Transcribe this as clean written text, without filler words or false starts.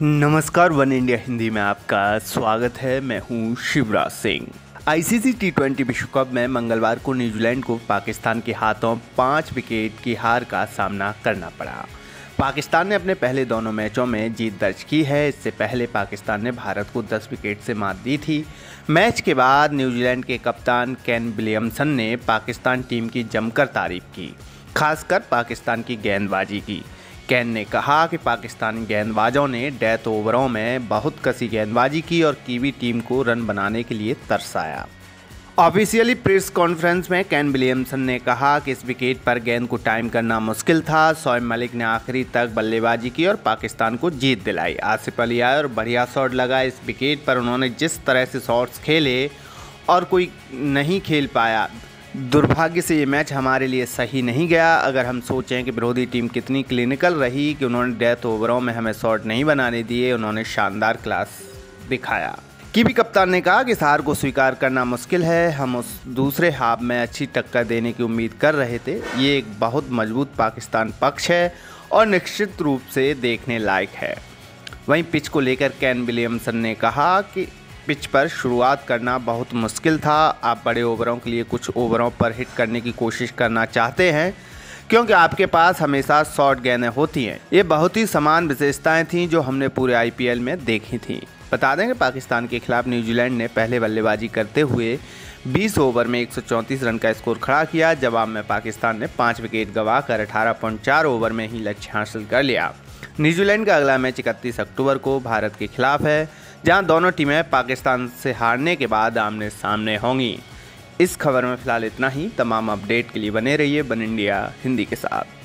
नमस्कार, one India Hindi में आपका स्वागत है। मैं हूं शिवराज सिंह। आईसीसी टी20 विश्व कप में मंगलवार को न्यूजीलैंड को पाकिस्तान के हाथों 5 विकेट की हार का सामना करना पड़ा। पाकिस्तान ने अपने पहले दोनों मैचों में जीत दर्ज की है। इससे पहले पाकिस्तान ने भारत को 10 विकेट से मात दी थी। मैच के बाद न्यूजीलैंड के कप्तान केन विलियमसन ने पाकिस्तान टीम की जमकर तारीफ की, खासकर पाकिस्तान की गेंदबाजी की। केन ने कहा कि पाकिस्तानी गेंदबाजों ने डेथ ओवरों में बहुत कसी गेंदबाजी की और कीवी टीम को रन बनाने के लिए तरसाया। ऑफिशियली प्रेस कॉन्फ्रेंस में केन विलियमसन ने कहा कि इस विकेट पर गेंद को टाइम करना मुश्किल था। शोएब मलिक ने आखिरी तक बल्लेबाजी की और पाकिस्तान को जीत दिलाई। आसिफ अली आए और बढ़िया शॉट लगा। इस विकेट पर उन्होंने जिस तरह से शॉट्स खेले और कोई नहीं खेल पाया। दुर्भाग्य से ये मैच हमारे लिए सही नहीं गया। अगर हम सोचें कि विरोधी टीम कितनी क्लिनिकल रही कि उन्होंने डेथ ओवरों में हमें शॉट नहीं बनाने दिए, उन्होंने शानदार क्लास दिखाया। कीवी कप्तान ने कहा कि इस हार को स्वीकार करना मुश्किल है। हम उस दूसरे हाफ में अच्छी टक्कर देने की उम्मीद कर रहे थे। ये एक बहुत मजबूत पाकिस्तान पक्ष है और निश्चित रूप से देखने लायक है। वहीं पिच को लेकर केन विलियमसन ने कहा कि पिच पर शुरुआत करना बहुत मुश्किल था। आप बड़े ओवरों के लिए कुछ ओवरों पर हिट करने की कोशिश करना चाहते हैं क्योंकि आपके पास हमेशा शॉर्ट गेंदें होती हैं। ये बहुत ही समान विशेषताएं थीं जो हमने पूरे आईपीएल में देखी थीं। बता दें कि पाकिस्तान के खिलाफ न्यूजीलैंड ने पहले बल्लेबाजी करते हुए 20 ओवर में 134 रन का स्कोर खड़ा किया। जवाब में पाकिस्तान ने 5 विकेट गंवाकर 18.4 ओवर में ही लक्ष्य हासिल कर लिया। न्यूजीलैंड का अगला मैच 31 अक्टूबर को भारत के खिलाफ है, जहां दोनों टीमें पाकिस्तान से हारने के बाद आमने सामने होंगी। इस खबर में फिलहाल इतना ही। तमाम अपडेट के लिए बने रहिए वन इंडिया हिंदी के साथ।